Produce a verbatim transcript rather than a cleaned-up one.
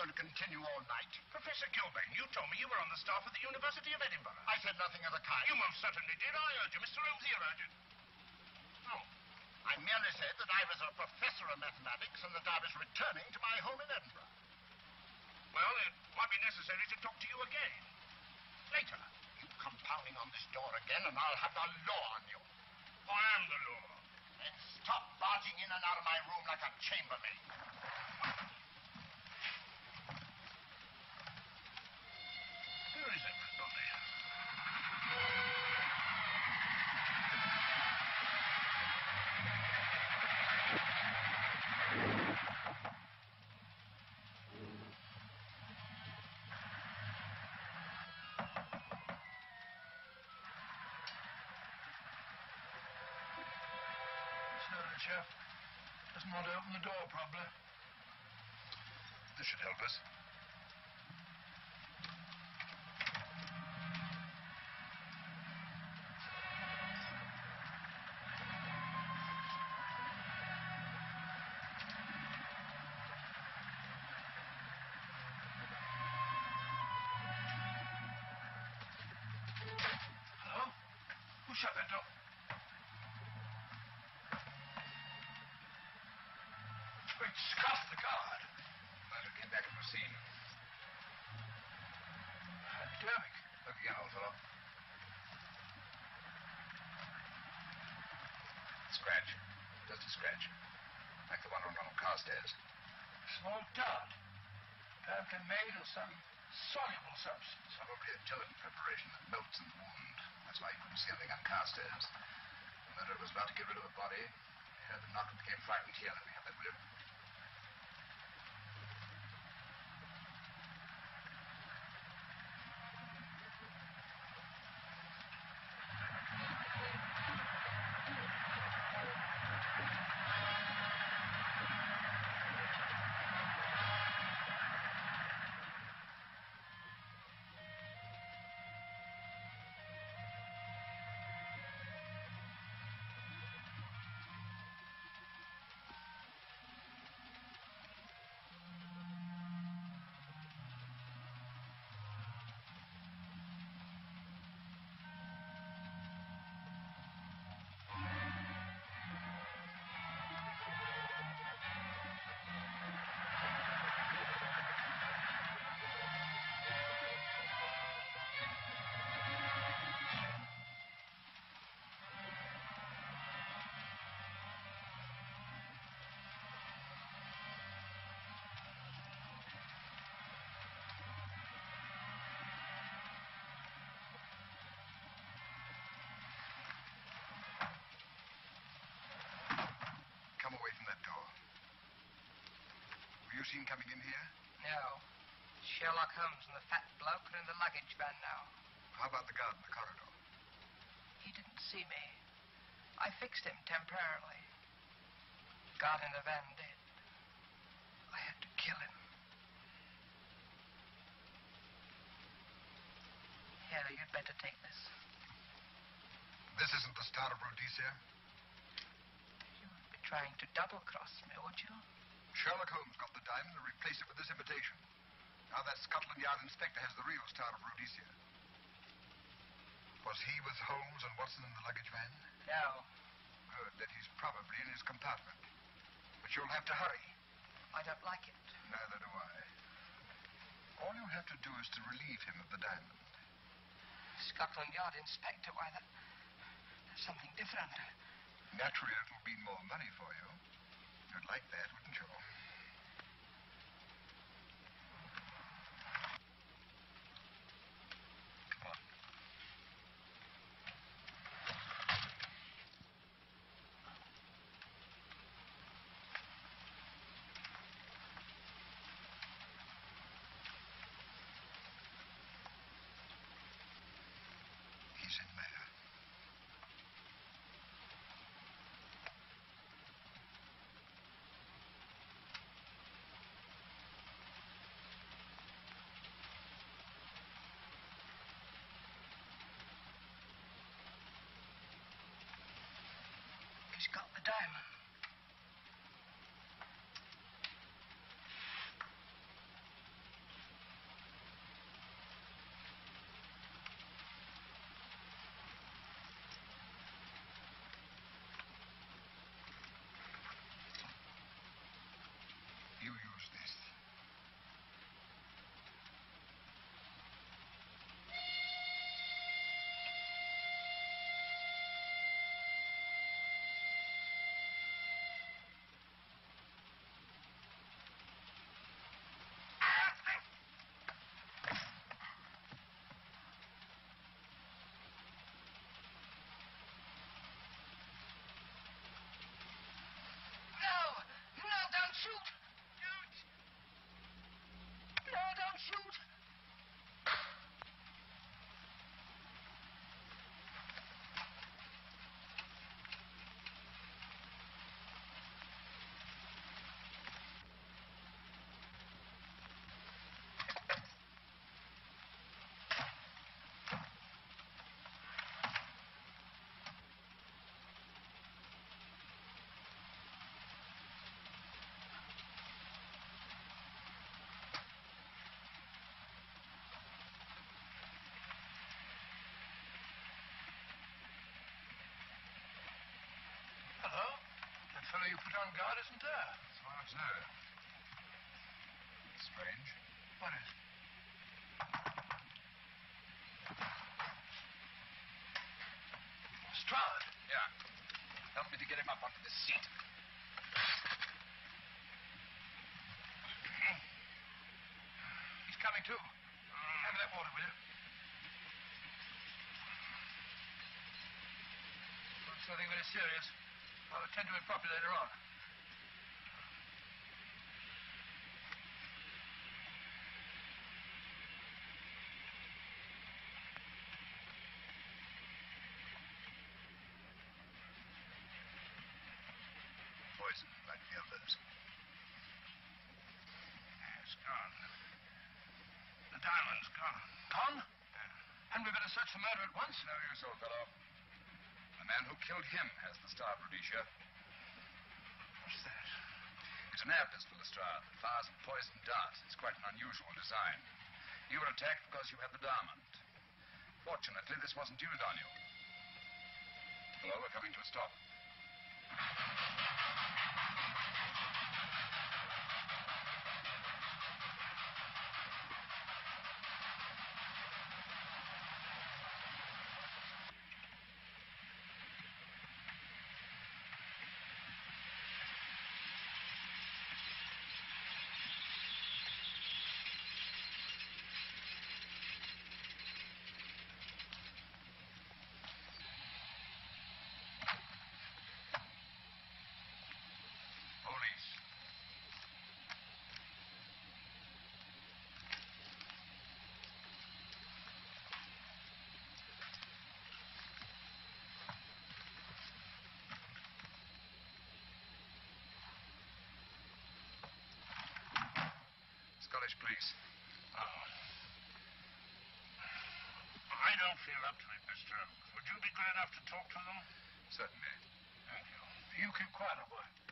going to continue all night? Professor Gilbane, you told me you were on the staff of the University of Edinburgh. I said nothing of the kind. You most certainly did. I heard you. Mister Holmes here heard you. No. I merely said that I was a professor of mathematics and that I was returning to my home in Edinburgh. Well, it might be necessary to talk to you again. Later. You come pounding on this door again and I'll have the law on you. I am the law. Then stop barging in and out of my room like a chambermaid. Where is everybody? Sorry, chap. Doesn't want to open the door properly. This should help us. Hello? Who shut that door? Great Scott, the guard. Better get back to the scene. Derek. Look again, old fellow. Scratch. Just a scratch. Like the one on the car stairs. Small dot. Apparently made of some soluble substance. Probably a gelatin preparation that melts in the wound. That's why you couldn't see anything on car stairs. The murderer was about to get rid of the body. He heard the knock and became frightened here. Let me have that with him. Come away from that door. Were you seen coming in here? No. Sherlock Holmes and the fat bloke are in the luggage van now. How about the guard in the corridor? He didn't see me. I fixed him temporarily. The guard in the van did. I had to kill him. Here, you'd better take this. This isn't the Star of Rhodesia? You'd be trying to double-cross me, would you? Sherlock Holmes got the diamond and replaced it with this imitation. Now that Scotland Yard inspector has the real Star of Rhodesia. Was he with Holmes and Watson in the luggage van? No. Good. Then he's probably in his compartment. But you'll have to hurry. I don't like it. Neither do I. All you have to do is to relieve him of the diamond. Scotland Yard inspector, why, that, that's something different. Naturally, it'll mean more money for you. You'd like that, wouldn't you? Come on. He's in there. He's got the diamond. you put on guard isn't there. As far as no. Strange. What is it? Lestrade. Yeah. Help me to get him up onto this seat. He's coming too. Have that water, will you? Looks nothing very serious. I'll attend to it properly later on. Poison, like the others. It's gone. The diamond's gone. Gone? Yeah. Hadn't we better search the murder at once? No use, old fellow. The man who killed him has the star, Rhodesia. What's that? It's an air pistol, Lestrade, that fires a poison dart. It's quite an unusual design. You were attacked because you had the diamond. Fortunately, this wasn't used on you. Hello, we're coming to a stop. Police. Scottish police. Oh. I don't feel up to it, Mister Holmes. Would you be good enough to talk to them? Certainly. Thank you. You keep quiet, boy.